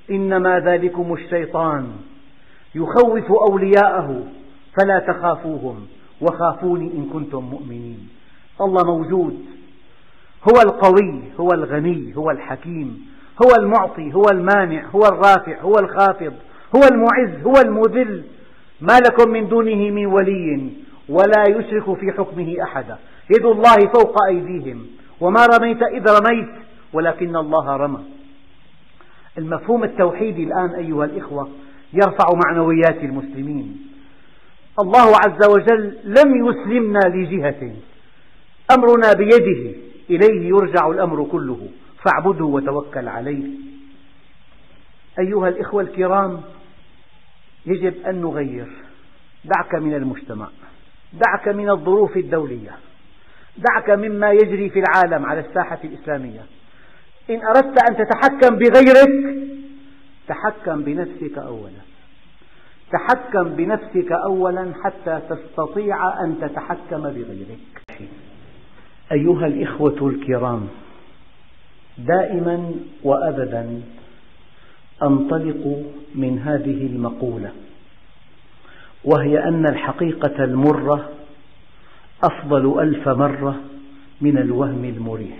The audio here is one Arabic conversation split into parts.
إنما ذلكم الشيطان يخوف أولياءه فلا تخافوهم وخافوني إن كنتم مؤمنين. الله موجود، هو القوي، هو الغني، هو الحكيم، هو المعطي، هو المانع، هو الرافع، هو الخافض، هو المعز، هو المذل. ما لكم من دونه من ولي ولا يشرك في حكمه أحدا. يد الله فوق أيديهم وما رميت إذ رميت ولكن الله رمى. المفهوم التوحيدي الآن أيها الإخوة يرفع معنويات المسلمين. الله عز وجل لم يسلمنا لجهة، أمرنا بيده، إليه يرجع الأمر كله، فاعبده وتوكل عليه. أيها الإخوة الكرام، يجب أن نغير. دعك من المجتمع، دعك من الظروف الدولية، دعك مما يجري في العالم على الساحة الإسلامية. إن أردت أن تتحكم بغيرك تحكم بنفسك أولا، تحكم بنفسك أولا حتى تستطيع أن تتحكم بغيرك. أيها الإخوة الكرام، دائما وأبدا أنطلق من هذه المقولة، وهي أن الحقيقة المرة أفضل 1000 مرة من الوهم المريح.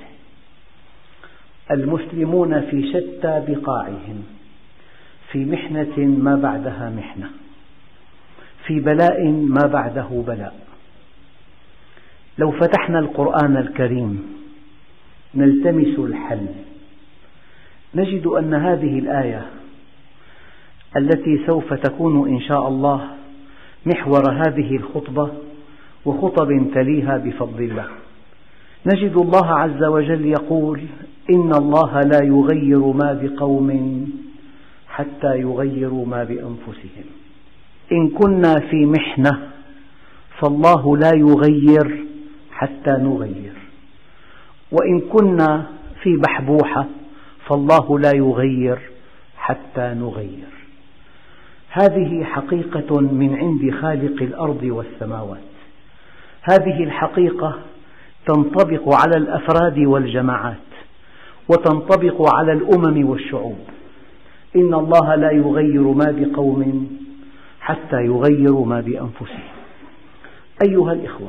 المسلمون في شتى بقاعهم، في محنة ما بعدها محنة، في بلاء ما بعده بلاء. لو فتحنا القرآن الكريم نلتمس الحل نجد أن هذه الآية التي سوف تكون إن شاء الله محور هذه الخطبة وخطب تليها بفضل الله، نجد الله عز وجل يقول: إن الله لا يغير ما بقوم حتى يغيروا ما بأنفسهم. إن كنا في محنة فالله لا يغير حتى نغير، وإن كنا في بحبوحة فالله لا يغير حتى نغير. هذه حقيقة من عند خالق الأرض والسماوات. هذه الحقيقة تنطبق على الأفراد والجماعات، وتنطبق على الأمم والشعوب. إن الله لا يغير ما بقوم حتى يغيروا ما بأنفسهم. أيها الإخوة،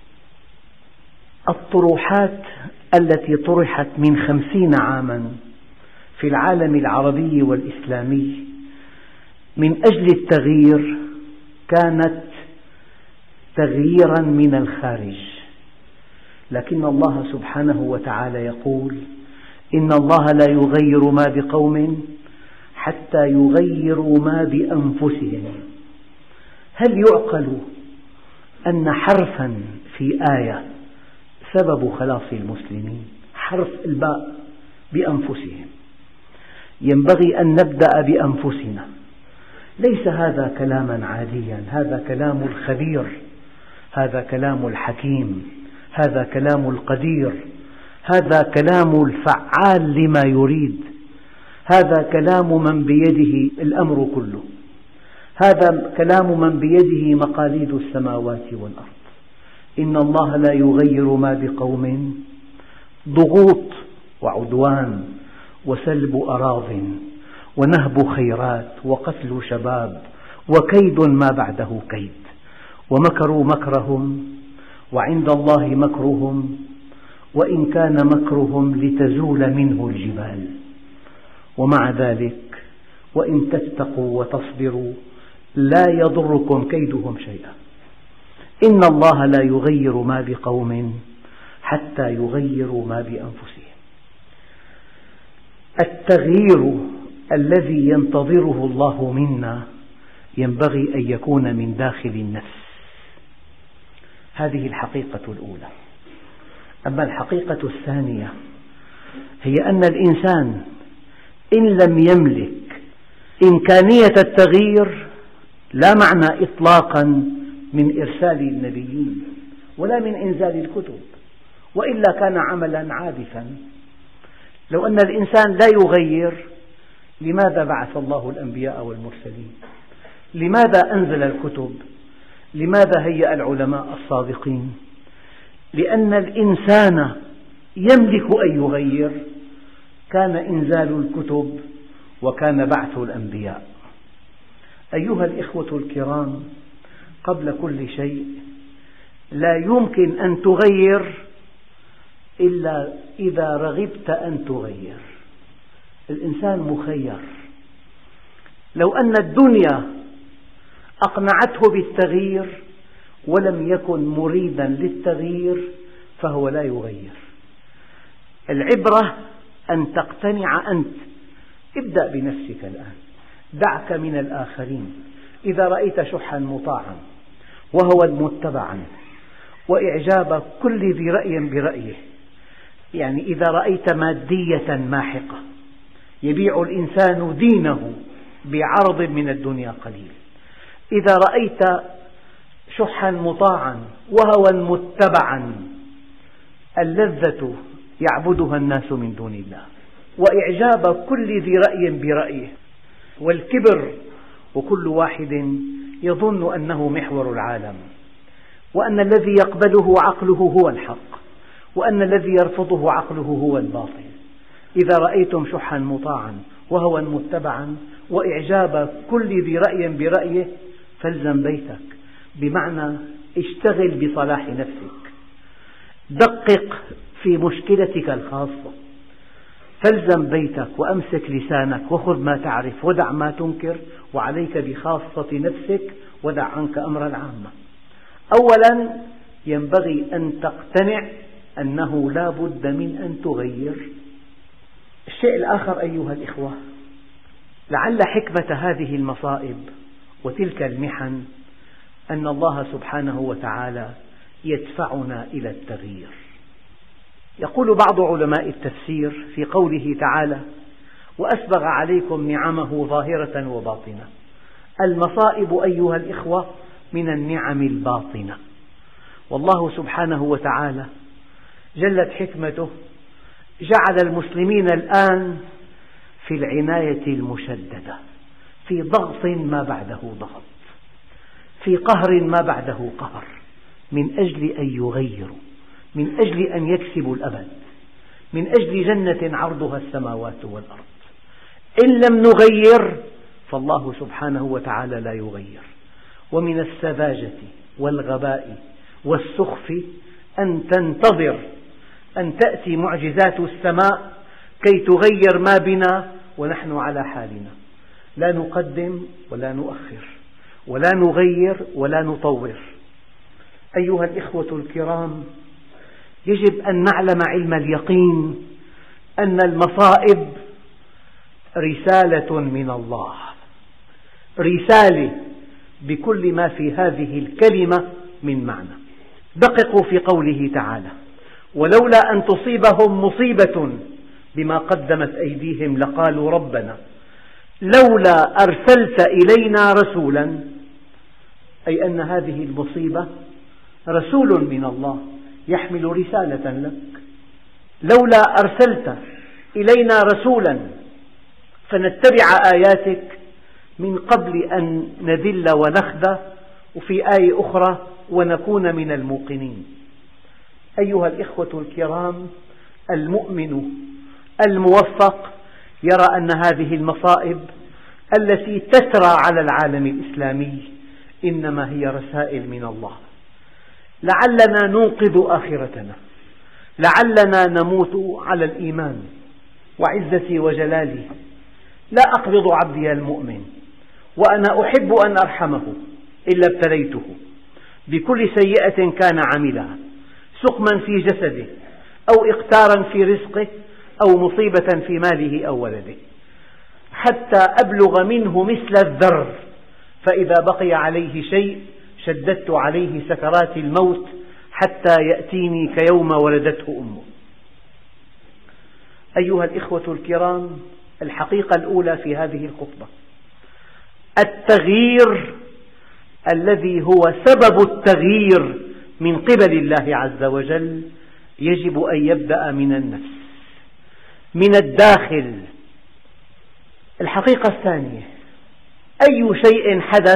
الطروحات التي طرحت من 50 عاما في العالم العربي والإسلامي من أجل التغيير كانت تغييرا من الخارج، لكن الله سبحانه وتعالى يقول: إن الله لا يغير ما بقوم حتى يغيروا ما بأنفسهم. هل يعقل أن حرفا في آية سبب خلاص المسلمين؟ حرف الباء بأنفسهم. ينبغي أن نبدأ بأنفسنا. ليس هذا كلاما عاديا، هذا كلام الخبير، هذا كلام الحكيم، هذا كلام القدير، هذا كلام الفعال لما يريد، هذا كلام من بيده الأمر كله، هذا كلام من بيده مقاليد السماوات والأرض. إن الله لا يغير ما بقوم، ضغوط وعدوان وسلب أراضٍ ونهب خيرات وقتل شباب وكيد ما بعده كيد، ومكروا مكرهم وعند الله مكرهم وإن كان مكرهم لتزول منه الجبال. ومع ذلك وإن تتقوا وتصبروا لا يضركم كيدهم شيئا. إن الله لا يغير ما بقوم حتى يغيروا ما بأنفسهم. التغيير الذي ينتظره الله منا ينبغي أن يكون من داخل النفس. هذه الحقيقة الأولى. أما الحقيقة الثانية هي أن الإنسان إن لم يملك إمكانية التغيير لا معنى إطلاقا من إرسال النبيين ولا من إنزال الكتب، وإلا كان عملا عابثا. لو أن الإنسان لا يغير لماذا بعث الله الأنبياء والمرسلين؟ لماذا أنزل الكتب؟ لماذا هيأ العلماء الصادقين؟ لأن الإنسان يملك أن يغير. كان إنزال الكتب وكان بعث الأنبياء. أيها الإخوة الكرام، قبل كل شيء لا يمكن أن تغير إلا إذا رغبت أن تغير. الإنسان مخير. لو أن الدنيا أقنعته بالتغيير ولم يكن مريدا للتغيير فهو لا يغير. العبرة أن تقتنع أنت. ابدأ بنفسك الآن، دعك من الآخرين. إذا رأيت شحا مطاعا وهوى متبعا وإعجاب كل ذي رأي برأيه، يعني إذا رأيت مادية ماحقة يبيع الإنسان دينه بعرض من الدنيا قليل، إذا رأيت شحا مطاعا وهوى متبعا اللذة يعبدها الناس من دون الله، وإعجاب كل ذي رأي برأيه، والكبر، وكل واحد يظن أنه محور العالم، وأن الذي يقبله عقله هو الحق، وأن الذي يرفضه عقله هو الباطل. إذا رأيتم شحا مطاعا وهوى متبعا وإعجاب كل ذي رأي برأيه فالزم بيتك، بمعنى اشتغل بصلاح نفسك، دقق في مشكلتك الخاصة، فالزم بيتك وأمسك لسانك وخذ ما تعرف ودع ما تنكر، وعليك بخاصة نفسك ودع عنك أمر العامة. أولا ينبغي أن تقتنع أنه لا بد من أن تغير. الشيء الآخر أيها الإخوة، لعل حكمة هذه المصائب وتلك المحن أن الله سبحانه وتعالى يدفعنا إلى التغيير. يقول بعض علماء التفسير في قوله تعالى: وأسبغ عليكم نعمه ظاهرة وباطنة. المصائب أيها الإخوة من النعم الباطنة، والله سبحانه وتعالى جلت حكمته جعل المسلمين الآن في العناية المشددة، في ضغط ما بعده ضغط، في قهر ما بعده قهر، من أجل أن يغيروا، من أجل أن يكسبوا الأبد، من أجل جنة عرضها السماوات والأرض. إن لم نغير فالله سبحانه وتعالى لا يغير. ومن السذاجة والغباء والسخف أن تنتظر أن تأتي معجزات السماء كي تغير ما بنا ونحن على حالنا، لا نقدم ولا نؤخر، ولا نغير ولا نطور. أيها الإخوة الكرام، يجب أن نعلم علم اليقين أن المصائب رسالة من الله، رسالة بكل ما في هذه الكلمة من معنى. دققوا في قوله تعالى: ولولا أن تصيبهم مصيبة بما قدمت أيديهم لقالوا ربنا لولا أرسلت إلينا رسولا، أي أن هذه المصيبة رسول من الله يحمل رسالة لك. لولا أرسلت إلينا رسولا فنتبع آياتك من قبل أن نذل ونخذى، وفي آية أخرى ونكون من الموقنين. أيها الإخوة الكرام، المؤمن الموفق يرى أن هذه المصائب التي تترى على العالم الإسلامي إنما هي رسائل من الله، لعلنا ننقذ آخرتنا، لعلنا نموت على الإيمان. وعزتي وجلالي لا أقبض عبدي المؤمن وأنا أحب أن أرحمه إلا ابتليته بكل سيئة كان عملها، سقما في جسده أو إقتارا في رزقه أو مصيبة في ماله أو ولده، حتى أبلغ منه مثل الذر، فإذا بقي عليه شيء شددت عليه سكرات الموت حتى يأتيني كيوم ولدته أمه. أيها الإخوة الكرام، الحقيقة الأولى في هذه الخطبة التغيير الذي هو سبب التغيير من قبل الله عز وجل يجب أن يبدأ من النفس، من الداخل. الحقيقة الثانية، أي شيء حدث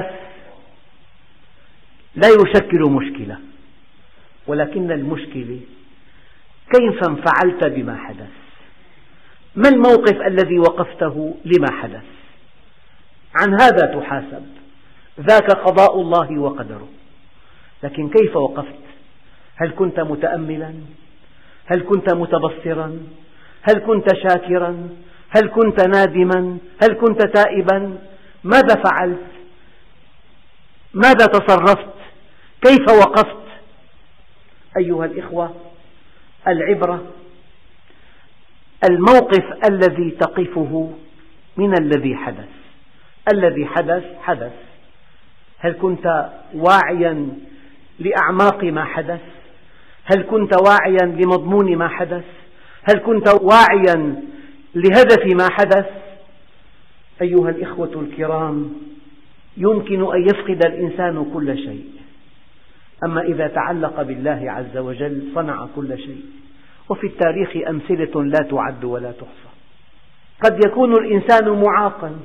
لا يشكل مشكلة، ولكن المشكلة كيف انفعلت بما حدث. ما الموقف الذي وقفته؟ لما حدث؟ عن هذا تحاسب، ذاك قضاء الله وقدره. لكن كيف وقفت؟ هل كنت متأملا؟ هل كنت متبصرا؟ هل كنت شاكرا؟ هل كنت نادما؟ هل كنت تائبا؟ ماذا فعلت؟ ماذا تصرفت؟ كيف وقفت؟ أيها الإخوة، العبرة الموقف الذي تقفه من الذي حدث. الذي حدث، هل كنت واعيا لأعماق ما حدث؟ هل كنت واعيا لمضمون ما حدث؟ هل كنت واعيا لهدف ما حدث؟ أيها الإخوة الكرام، يمكن أن يفقد الإنسان كل شيء، أما إذا تعلق بالله عز وجل صنع كل شيء. وفي التاريخ أمثلة لا تعد ولا تحصى. قد يكون الإنسان معاقا،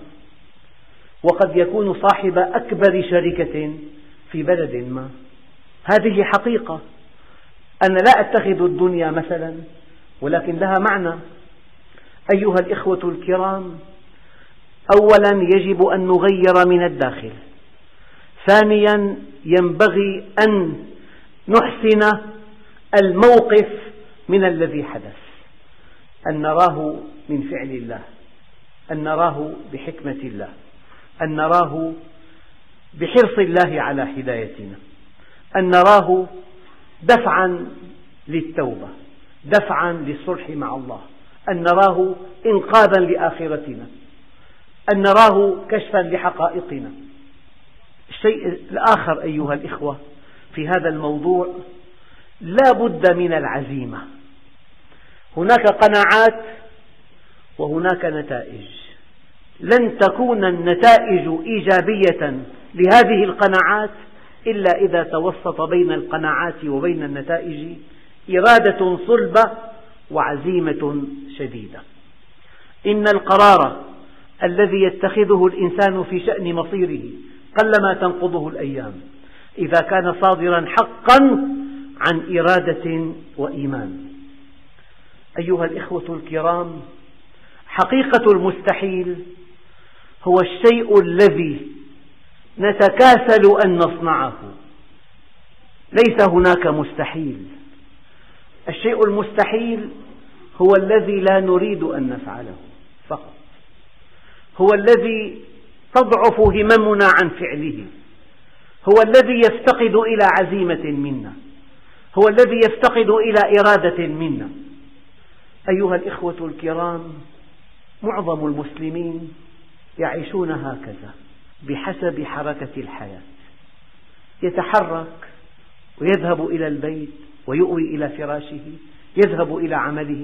وقد يكون صاحب أكبر شركة في بلد ما. هذه حقيقة. أنا لا أتخذ الدنيا مثلا، ولكن لها معنى. أيها الإخوة الكرام، أولا يجب أن نغير من الداخل. ثانيا ينبغي أن نحسن الموقف من الذي حدث، أن نراه من فعل الله، أن نراه بحكمة الله، أن نراه بحرص الله على هدايتنا، أن نراه دفعا للتوبة، دفعا للصلح مع الله، أن نراه إنقاذا لآخرتنا، أن نراه كشفا لحقائقنا. الشيء الآخر أيها الإخوة في هذا الموضوع، لا بد من العزيمة. هناك قناعات وهناك نتائج. لن تكون النتائج إيجابية لهذه القناعات إلا إذا توسط بين القناعات وبين النتائج إرادة صلبة وعزيمة شديدة. إن القرار الذي يتخذه الإنسان في شأن مصيره قلما تنقضه الأيام إذا كان صادرا حقا عن إرادة وإيمان. أيها الإخوة الكرام، حقيقة المستحيل هو الشيء الذي نتكاسل أن نصنعه. ليس هناك مستحيل. الشيء المستحيل هو الذي لا نريد أن نفعله فقط، هو الذي تضعف هممنا عن فعله، هو الذي يفتقد إلى عزيمة منا، هو الذي يفتقد إلى إرادة منا. أيها الإخوة الكرام، معظم المسلمين يعيشون هكذا بحسب حركة الحياة. يتحرك ويذهب إلى البيت ويؤوي إلى فراشه، يذهب إلى عمله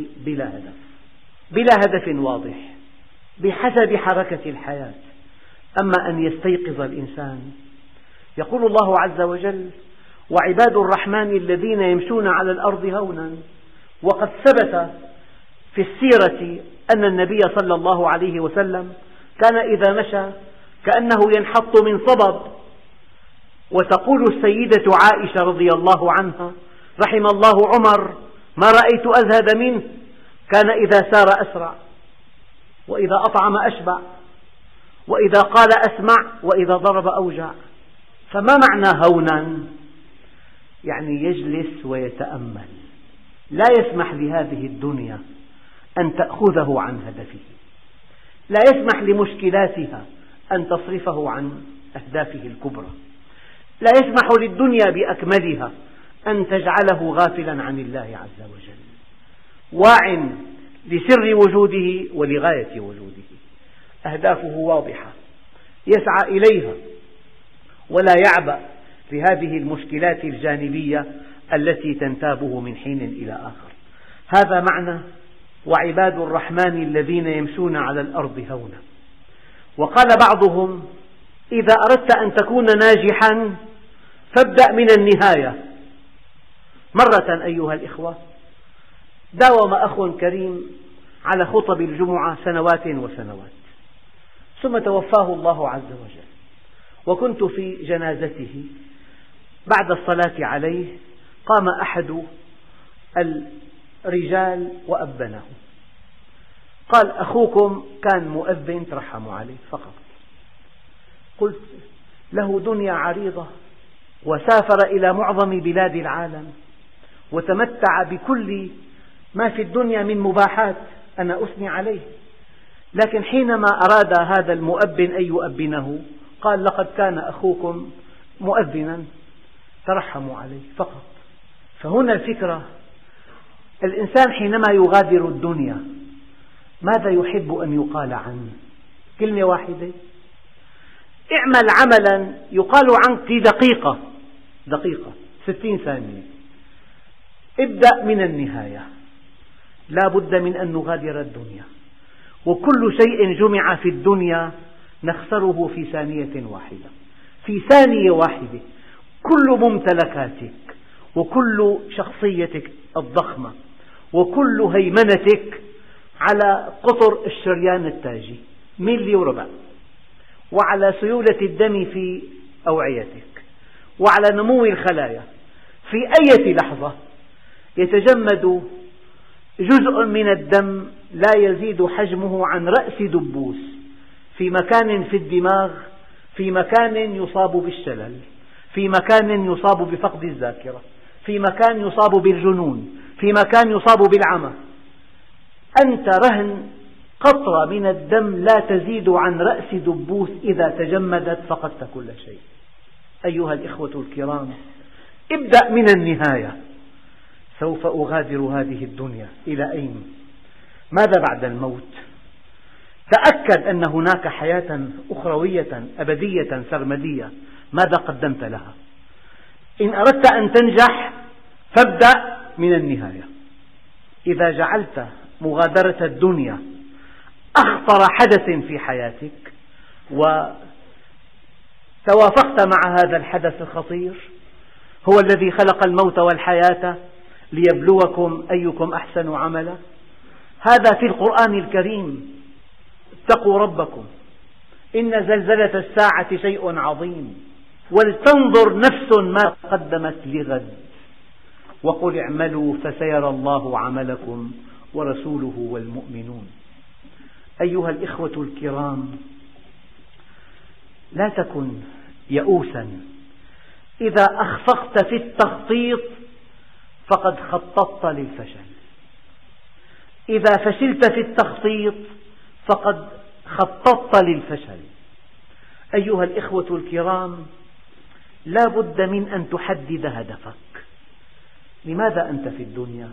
بلا هدف واضح، بحسب حركة الحياة. أما أن يستيقظ الإنسان، يقول الله عز وجل: وعباد الرحمن الذين يمشون على الأرض هونا. وقد ثبت في السيرة أن النبي صلى الله عليه وسلم كان إذا مشى كأنه ينحط من صبب. وتقول السيدة عائشة رضي الله عنها: رحم الله عمر، ما رأيت أزهد منه، كان إذا سار أسرع، وإذا أطعم أشبع، وإذا قال أسمع، وإذا ضرب أوجع. فما معنى هونا؟ يعني يجلس ويتأمل، لا يسمح لهذه الدنيا أن تأخذه عن هدفه، لا يسمح لمشكلاتها أن تصرفه عن أهدافه الكبرى، لا يسمح للدنيا بأكملها أن تجعله غافلا عن الله عز وجل. واع لسر وجوده ولغاية وجوده، أهدافه واضحة يسعى إليها ولا يعبأ بهذه المشكلات الجانبية التي تنتابه من حين إلى آخر. هذا معنى وعباد الرحمن الذين يمشون على الأرض هونا. وقال بعضهم: إذا أردت أن تكون ناجحا فابدأ من النهاية. مرة أيها الإخوة، داوم أخ كريم على خطب الجمعة سنوات وسنوات، ثم توفاه الله عز وجل، وكنت في جنازته. بعد الصلاة عليه قام أحد الرجال وأبنه، قال أخوكم كان مؤذن ترحموا عليه فقط. قلت له دنيا عريضة وسافر إلى معظم بلاد العالم وتمتع بكل ما في الدنيا من مباحات، أنا أثني عليه، لكن حينما أراد هذا المؤذن أن يؤذنه قال لقد كان أخوكم مؤذنا ترحموا عليه فقط. فهنا الفكرة، الإنسان حينما يغادر الدنيا ماذا يحب أن يقال عنه؟ كلمة واحدة: اعمل عملا يقال عنك في دقيقة 60 ثانية. ابدأ من النهاية. لا بد من أن نغادر الدنيا، وكل شيء جمع في الدنيا نخسره في ثانية واحدة. في ثانية واحدة كل ممتلكاتك وكل شخصيتك الضخمة وكل هيمنتك على قطر الشريان التاجي 1.25 ميل، وعلى سيولة الدم في أوعيتك، وعلى نمو الخلايا. في أي لحظة يتجمد جزء من الدم لا يزيد حجمه عن رأس دبوس في مكان في الدماغ، في مكان يصاب بالشلل، في مكان يصاب بفقد الذاكرة، في مكان يصاب بالجنون، في مكان يصاب بالعمى. أنت رهن قطرة من الدم لا تزيد عن رأس دبوس، إذا تجمدت فقدت كل شيء. أيها الإخوة الكرام، ابدأ من النهاية. سوف أغادر هذه الدنيا، إلى أين؟ ماذا بعد الموت؟ تأكد أن هناك حياة أخروية أبدية سرمدية. ماذا قدمت لها؟ إن أردت أن تنجح فابدأ من النهاية. إذا جعلت مغادرة الدنيا أخطر حدث في حياتك وتوافقت مع هذا الحدث الخطير، هو الذي خلق الموت والحياة ليبلوكم أيكم أحسن عملا. هذا في القرآن الكريم: اتقوا ربكم إن زلزلة الساعة شيء عظيم ولتنظر نفس ما قدمت لغد وقل اعملوا فسيرى الله عملكم ورسوله والمؤمنون. أيها الإخوة الكرام، لا تكن يئوسا. إذا أخفقت في التخطيط فقد خططت للفشل. إذا فشلت في التخطيط فقد خططت للفشل. أيها الإخوة الكرام، لا بد من أن تحدد هدفك. لماذا أنت في الدنيا؟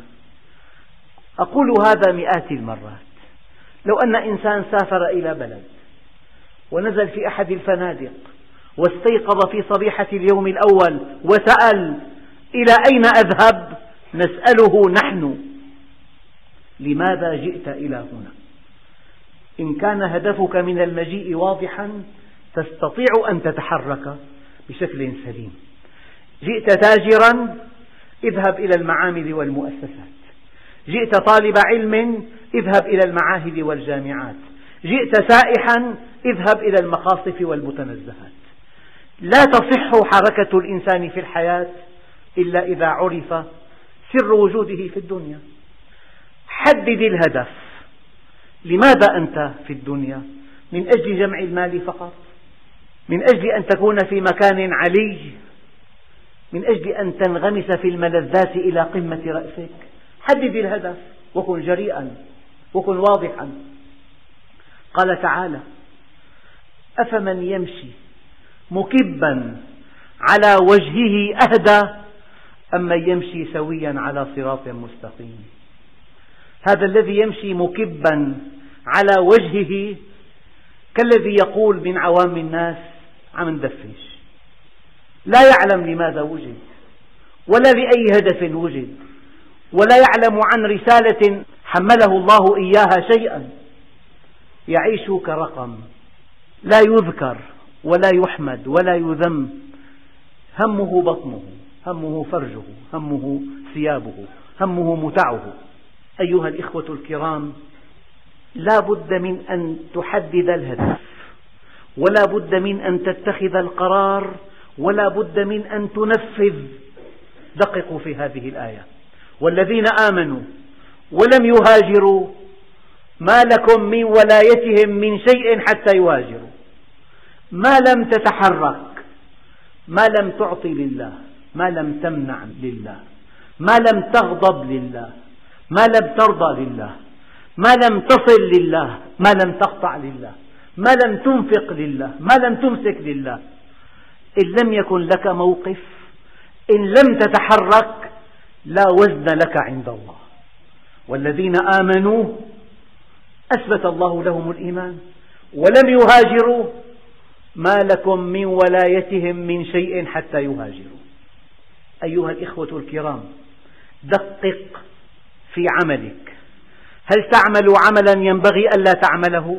أقول هذا مئات المرات. لو أن إنسان سافر إلى بلد ونزل في أحد الفنادق واستيقظ في صبيحة اليوم الأول وسأل: إلى أين أذهب؟ نسأله نحن: لماذا جئت إلى هنا؟ إن كان هدفك من المجيء واضحا تستطيع أن تتحرك بشكل سليم. جئت تاجرا، اذهب إلى المعامل والمؤسسات. جئت طالب علم، اذهب إلى المعاهد والجامعات. جئت سائحا، اذهب إلى المقاصف والمتنزهات. لا تصح حركة الإنسان في الحياة إلا إذا عرف سر وجوده في الدنيا. حدد الهدف. لماذا أنت في الدنيا؟ من أجل جمع المال فقط؟ من أجل أن تكون في مكان علي؟ من أجل أن تنغمس في الملذات إلى قمة رأسك؟ حدد الهدف وكن جريئا وكن واضحا. قال تعالى: أفمن يمشي مكبا على وجهه أهدى أم من يمشي سويا على صراط مستقيم. هذا الذي يمشي مكبا على وجهه كالذي يقول من عوام الناس: عم ندفش. لا يعلم لماذا وجد ولا لأي هدف وجد، ولا يعلم عن رسالة حمله الله إياها شيئا. يعيش كرقم لا يذكر ولا يحمد ولا يذم. همه بطنه، همه فرجه، همه ثيابه، همه متعه. أيها الإخوة الكرام، لا بد من أن تحدد الهدف، ولا بد من أن تتخذ القرار، ولا بد من أن تنفذ. دققوا في هذه الآية: والذين آمنوا ولم يهاجروا ما لكم من ولايتهم من شيء حتى يهاجروا. ما لم تتحرك، ما لم تعطي لله، ما لم تمنع لله، ما لم تغضب لله، ما لم ترضى لله، ما لم تصل لله، ما لم تقطع لله، ما لم تنفق لله، ما لم تمسك لله، إن لم يكن لك موقف، إن لم تتحرك، لا وزن لك عند الله. والذين آمنوا أثبت الله لهم الإيمان ولم يهاجروا ما لكم من ولايتهم من شيء حتى يهاجروا. أيها الإخوة الكرام، دقق في عملك. هل تعمل عملا ينبغي ألا تعمله؟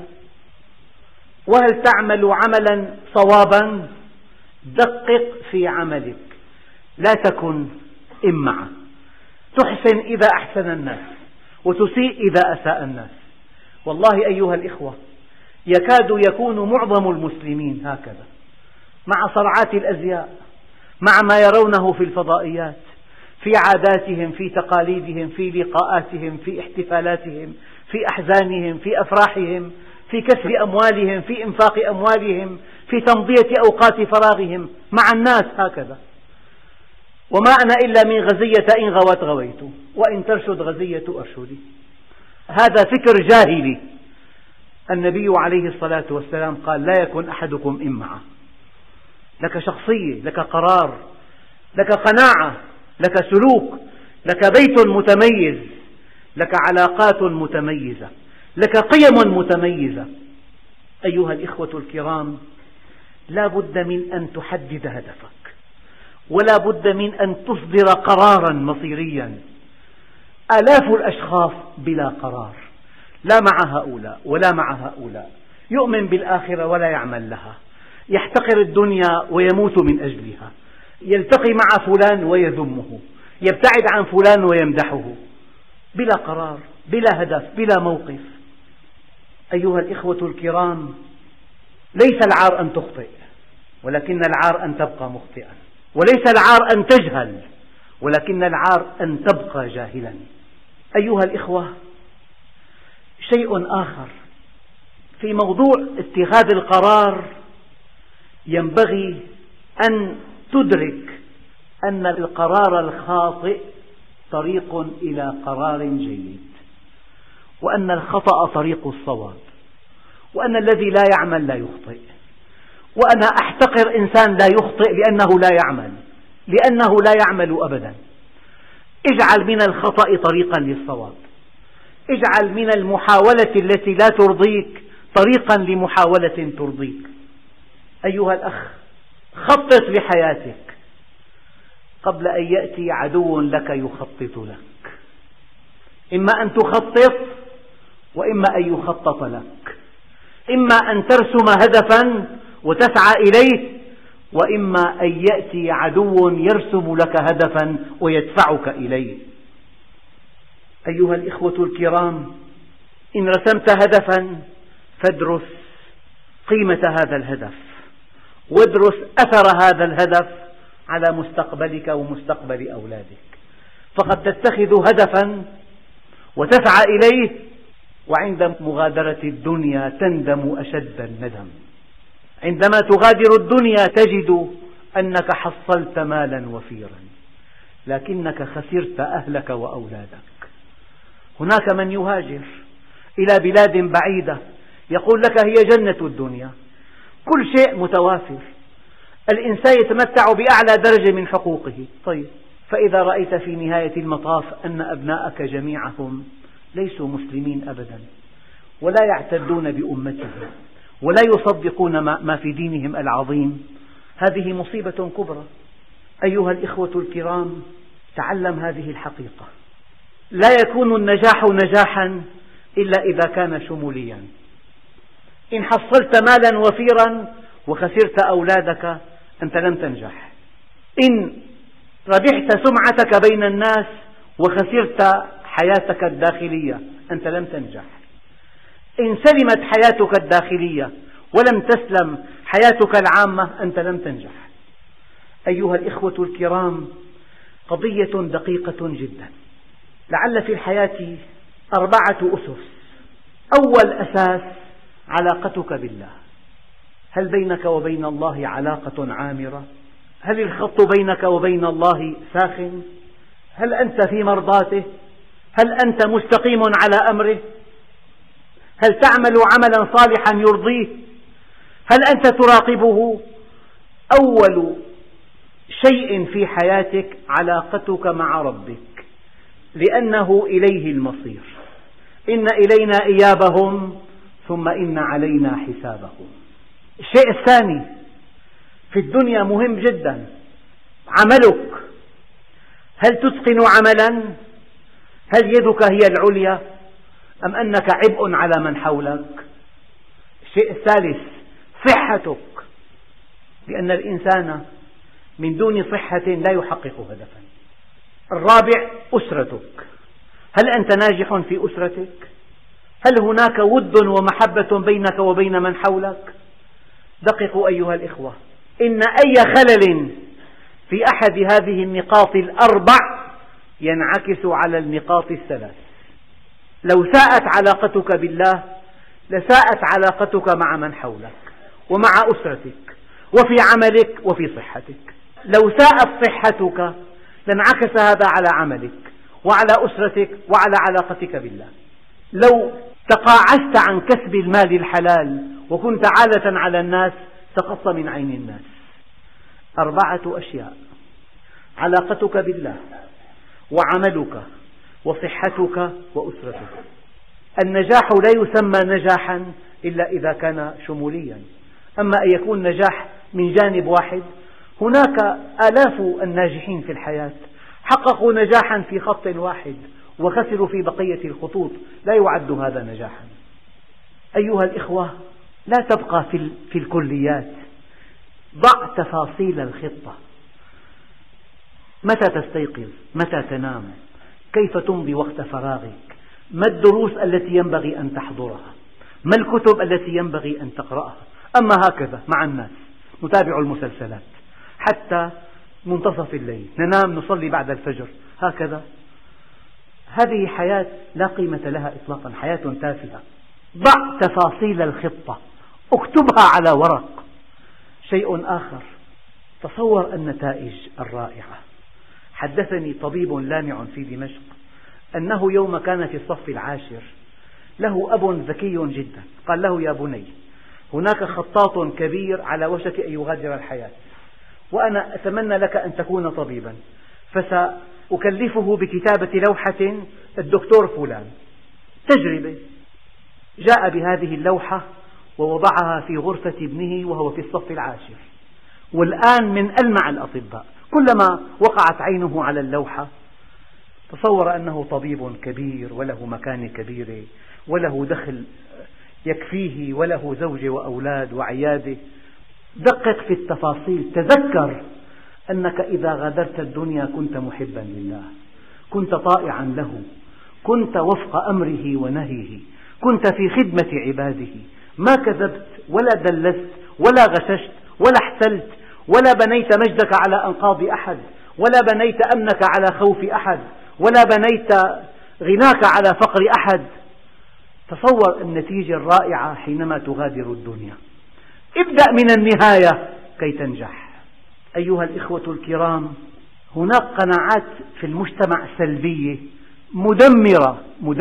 وهل تعمل عملا صوابا؟ دقق في عملك، لا تكن إمعة، تحسن إذا أحسن الناس وتسيء إذا أساء الناس. والله أيها الإخوة، يكاد يكون معظم المسلمين هكذا، مع صرعات الأزياء، مع ما يرونه في الفضائيات، في عاداتهم، في تقاليدهم، في لقاءاتهم، في احتفالاتهم، في أحزانهم، في أفراحهم، في كسب أموالهم، في إنفاق أموالهم، في تمضية أوقات فراغهم مع الناس هكذا. وما أنا إلا من غزية إن غوت غويت وإن ترشد غزية أرشدي. هذا فكر جاهلي. النبي عليه الصلاة والسلام قال: لا يكن أحدكم إمعة. لك شخصية، لك قرار، لك قناعة، لك سلوك، لك بيت متميز، لك علاقات متميزة، لك قيم متميزة. أيها الإخوة الكرام، لا بد من أن تحدد هدفك، ولا بد من أن تصدر قرارا مصيريا. آلاف الأشخاص بلا قرار، لا مع هؤلاء ولا مع هؤلاء، يؤمن بالآخرة ولا يعمل لها، يحتقر الدنيا ويموت من أجلها، يلتقي مع فلان ويذمه، يبتعد عن فلان ويمدحه، بلا قرار، بلا هدف، بلا موقف. أيها الإخوة الكرام، ليس العار أن تخطئ، ولكن العار أن تبقى مخطئا، وليس العار أن تجهل، ولكن العار أن تبقى جاهلا. أيها الإخوة، شيء آخر في موضوع اتخاذ القرار، ينبغي أن تدرك أن القرار الخاطئ طريق إلى قرار جيد، وأن الخطأ طريق الصواب، وأن الذي لا يعمل لا يخطئ. وأنا أحتقر إنسان لا يخطئ لأنه لا يعمل، لأنه لا يعمل أبدا. اجعل من الخطأ طريقا للصواب، اجعل من المحاولة التي لا ترضيك طريقا لمحاولة ترضيك. أيها الأخ، خطط لحياتك قبل أن يأتي عدو لك يخطط لك. إما أن تخطط، وإما أن يخطط لك. إما أن ترسم هدفا وتسعى إليه، وإما أن يأتي عدو يرسم لك هدفا ويدفعك إليه. أيها الإخوة الكرام، إن رسمت هدفا فادرس قيمة هذا الهدف، وادرس أثر هذا الهدف على مستقبلك ومستقبل أولادك. فقد تتخذ هدفا وتسعى إليه، وعند مغادرة الدنيا تندم أشد الندم. عندما تغادر الدنيا تجد أنك حصلت مالا وفيرا، لكنك خسرت أهلك وأولادك. هناك من يهاجر إلى بلاد بعيدة يقول لك هي جنة الدنيا، كل شيء متوافر، الإنسان يتمتع بأعلى درجة من حقوقه. طيب، فإذا رأيت في نهاية المطاف أن أبناءك جميعهم ليسوا مسلمين أبدا، ولا يعتدون بأمتهم، ولا يصدقون ما في دينهم العظيم، هذه مصيبة كبرى. أيها الإخوة الكرام، تعلم هذه الحقيقة: لا يكون النجاح نجاحا إلا إذا كان شموليا. إن حصلت مالا وفيرا وخسرت أولادك أنت لم تنجح. إن ربحت سمعتك بين الناس وخسرت حياتك الداخلية أنت لم تنجح. إن سلمت حياتك الداخلية ولم تسلم حياتك العامة أنت لم تنجح. أيها الإخوة الكرام، قضية دقيقة جدا. لعل في الحياة 4 أسس أول أساس علاقتك بالله. هل بينك وبين الله علاقة عامرة؟ هل الخط بينك وبين الله ساخن؟ هل أنت في مرضاته؟ هل أنت مستقيم على أمره؟ هل تعمل عملا صالحا يرضيه؟ هل أنت تراقبه؟ أول شيء في حياتك علاقتك مع ربك، لأنه إليه المصير. إن إلينا إيابهم ثم إن علينا حسابهم. الشيء الثاني في الدنيا مهم جدا، عملك. هل تتقن عملا؟ هل يدك هي العليا أم أنك عبء على من حولك؟ الشيء الثالث صحتك، لأن الإنسان من دون صحة لا يحقق هدفا. الرابع أسرتك، هل أنت ناجح في أسرتك؟ هل هناك ود ومحبة بينك وبين من حولك؟ دققوا أيها الإخوة، إن أي خلل في أحد هذه النقاط الأربع ينعكس على النقاط الثلاث. لو ساءت علاقتك بالله لساءت علاقتك مع من حولك ومع أسرتك وفي عملك وفي صحتك. لو ساءت صحتك لانعكس هذا على عملك وعلى أسرتك وعلى علاقتك بالله. لو تقاعست عن كسب المال الحلال وكنت عالة على الناس سقطت من عين الناس. 4 أشياء: علاقتك بالله وعملك وصحتك وأسرتك. النجاح لا يسمى نجاحا إلا إذا كان شموليا. أما أن يكون نجاح من جانب واحد، هناك آلاف الناجحين في الحياة حققوا نجاحا في خط واحد وخسروا في بقية الخطوط، لا يعد هذا نجاحا. أيها الإخوة، لا تبقى في الكليات، ضع تفاصيل الخطة. متى تستيقظ؟ متى تنام؟ كيف تمضي وقت فراغك؟ ما الدروس التي ينبغي أن تحضرها؟ ما الكتب التي ينبغي أن تقرأها؟ أما هكذا مع الناس نتابع المسلسلات حتى منتصف الليل، ننام نصلي بعد الفجر، هكذا. هذه حياة لا قيمة لها إطلاقا، حياة تافهة. ضع تفاصيل الخطة، اكتبها على ورق. شيء آخر، تصور النتائج الرائعة. حدثني طبيب لامع في دمشق أنه يوم كان في الصف العاشر له أب ذكي جدا، قال له: يا بني، هناك خطاط كبير على وشك أن يغادر الحياة، وأنا أتمنى لك أن تكون طبيبا، فسأكلفه بكتابة لوحة الدكتور فلان، تجربة. جاء بهذه اللوحة ووضعها في غرفة ابنه وهو في الصف العاشر، والآن من ألمع الأطباء. كلما وقعت عينه على اللوحة تصور أنه طبيب كبير وله مكانة كبيرة وله دخل يكفيه وله زوجة وأولاد وعيادة. دقق في التفاصيل، تذكر أنك إذا غادرت الدنيا كنت محبا لله، كنت طائعا له، كنت وفق أمره ونهيه، كنت في خدمة عباده، ما كذبت ولا دلست ولا غششت ولا احتلت ولا بنيت مجدك على أنقاض أحد، ولا بنيت أمنك على خوف أحد، ولا بنيت غناك على فقر أحد. تصور النتيجة الرائعة حينما تغادر الدنيا. ابدأ من النهاية كي تنجح. أيها الإخوة الكرام، هناك قناعات في المجتمع سلبية مدمرة.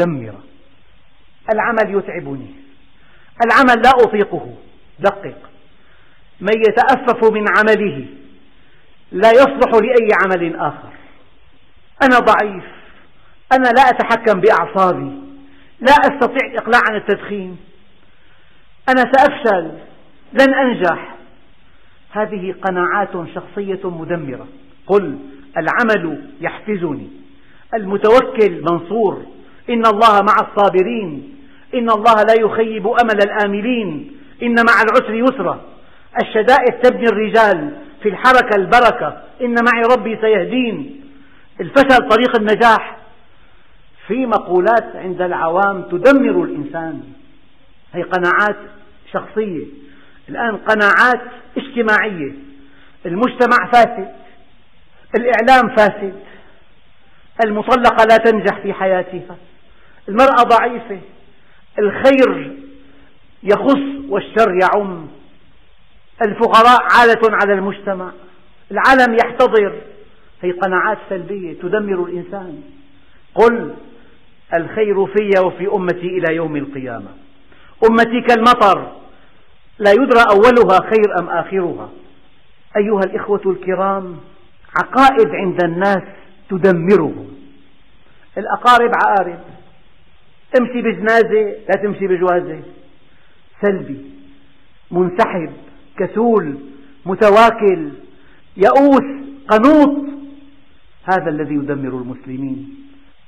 العمل يتعبني، العمل لا أطيقه. دقق، من يتأفف من عمله لا يصلح لأي عمل آخر. أنا ضعيف، أنا لا أتحكم بأعصابي، لا أستطيع الإقلاع عن التدخين، أنا سأفشل، لن أنجح. هذه قناعات شخصية مدمرة. قل: العمل يحفزني، المتوكل منصور، إن الله مع الصابرين، إن الله لا يخيب أمل الآملين، إن مع العسر يسرا، الشدائد تبني الرجال، في الحركة البركة، إن معي ربي سيهدين، الفشل طريق النجاح. في مقولات عند العوام تدمر الإنسان. هي قناعات شخصية، الآن قناعات اجتماعية. المجتمع فاسد، الإعلام فاسد، المطلقة لا تنجح في حياتها، المرأة ضعيفة، الخير يخص والشر يعم، الفقراء عالة على المجتمع، العالم يحتضر. هي قناعات سلبية تدمر الإنسان. قل الخير في وفي أمتي إلى يوم القيامة، أمتي كالمطر لا يدرى أولها خير أم آخرها. أيها الإخوة الكرام، عقائد عند الناس تدمرهم. الأقارب عقارب، امشي بجنازة لا تمشي بجوازة، سلبي، منسحب، كسول، متواكل، يئوس، قنوط. هذا الذي يدمر المسلمين.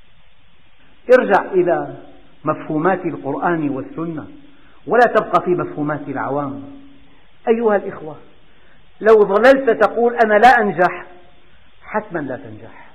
ارجع إلى مفهومات القرآن والسنة ولا تبقى في مفهومات العوام. أيها الإخوة، لو ظللت تقول أنا لا أنجح، حتما لا تنجح.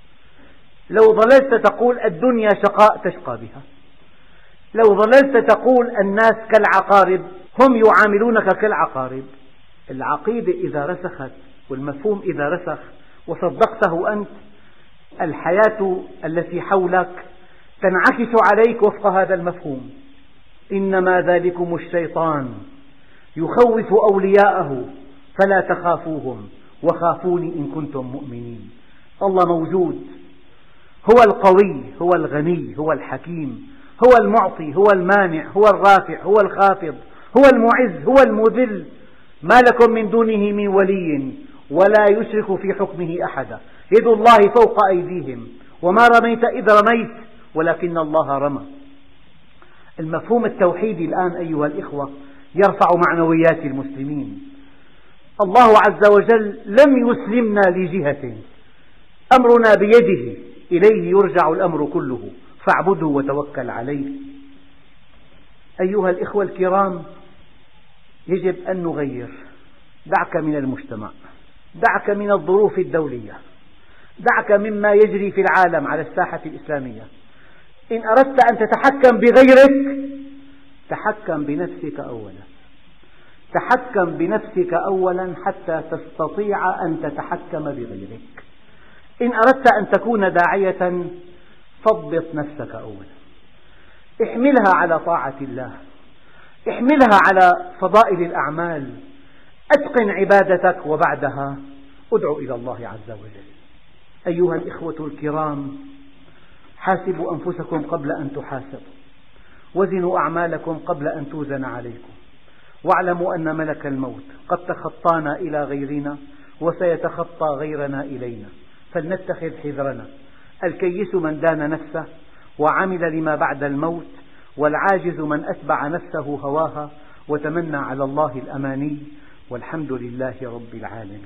لو ظللت تقول الدنيا شقاء، تشقى بها. لو ظللت تقول الناس كالعقارب، هم يعاملونك كالعقارب. العقيدة إذا رسخت والمفهوم إذا رسخ وصدقته أنت، الحياة التي حولك تنعكس عليك وفق هذا المفهوم. إنما ذلكم الشيطان يخوف أولياءه فلا تخافوهم وخافوني إن كنتم مؤمنين. الله موجود، هو القوي، هو الغني، هو الحكيم، هو المعطي، هو المانع، هو الرافع، هو الخافض، هو المعز، هو المذل. ما لكم من دونه من ولي ولا يشرك في حكمه أحدا. يد الله فوق أيديهم وما رميت إذ رميت ولكن الله رمى. المفهوم التوحيدي الآن أيها الإخوة يرفع معنويات المسلمين. الله عز وجل لم يسلمنا لجهة، أمرنا بيده، إليه يرجع الأمر كله، فاعبده وتوكل عليه. أيها الإخوة الكرام، يجب أن نغير. دعك من المجتمع، دعك من الظروف الدولية، دعك مما يجري في العالم على الساحة الإسلامية. إن أردت أن تتحكم بغيرك، تحكم بنفسك أولا. تحكم بنفسك أولا حتى تستطيع أن تتحكم بغيرك. إن أردت أن تكون داعية، ضبط نفسك أولا، احملها على طاعة الله، احملها على فضائل الأعمال، أتقن عبادتك، وبعدها ادع إلى الله عز وجل. أيها الإخوة الكرام، حاسبوا أنفسكم قبل أن تحاسبوا، وزنوا أعمالكم قبل أن توزن عليكم، واعلموا أن ملك الموت قد تخطانا إلى غيرنا وسيتخطى غيرنا إلينا، فلنتخذ حذرنا. الكيس من دان نفسه وعمل لما بعد الموت، والعاجز من أتبع نفسه هواها وتمنى على الله الأماني، والحمد لله رب العالمين.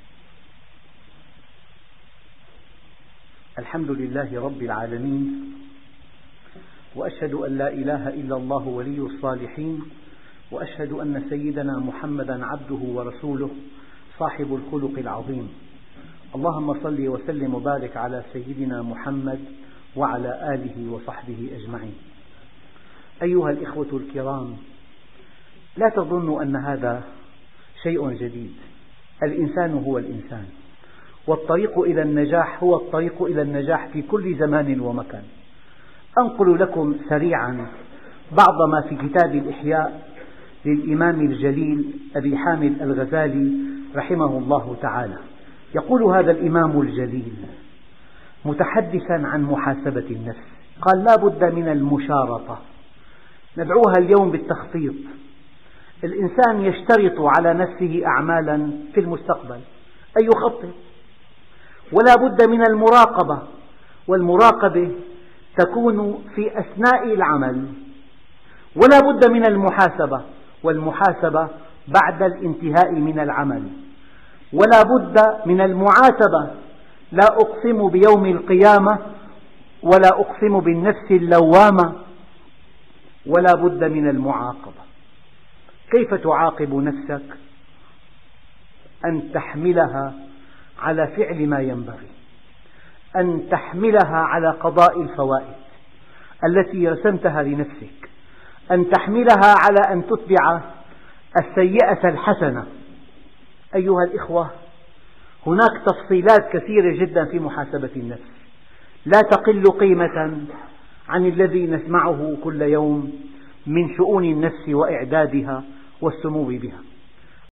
الحمد لله رب العالمين، وأشهد أن لا إله إلا الله ولي الصالحين، وأشهد أن سيدنا محمدا عبده ورسوله صاحب الخلق العظيم. اللهم صل وسلم وبارك على سيدنا محمد وعلى آله وصحبه أجمعين. أيها الإخوة الكرام، لا تظنوا أن هذا شيء جديد. الإنسان هو الإنسان، والطريق إلى النجاح هو الطريق إلى النجاح في كل زمان ومكان. أنقل لكم سريعا بعض ما في كتاب الإحياء للإمام الجليل أبي حامد الغزالي رحمه الله تعالى. يقول هذا الإمام الجليل متحدثا عن محاسبة النفس، قال: لا بد من المشارطة، ندعوها اليوم بالتخطيط. الإنسان يشترط على نفسه أعمالا في المستقبل، أي يخطط. ولا بد من المراقبة، والمراقبة تكون في أثناء العمل. ولا بد من المحاسبة، والمحاسبة بعد الانتهاء من العمل. ولا بد من المعاتبة، لا أقسم بيوم القيامة ولا أقسم بالنفس اللوامة. ولا بد من المعاقبة. كيف تعاقب نفسك؟ أن تحملها على فعل ما ينبغي، أن تحملها على قضاء الفوائد التي رسمتها لنفسك، أن تحملها على أن تتبع السيئة الحسنة. أيها الإخوة، هناك تفصيلات كثيرة جدا في محاسبة النفس، لا تقل قيمة عن الذي نسمعه كل يوم من شؤون النفس وإعدادها والسمو بها.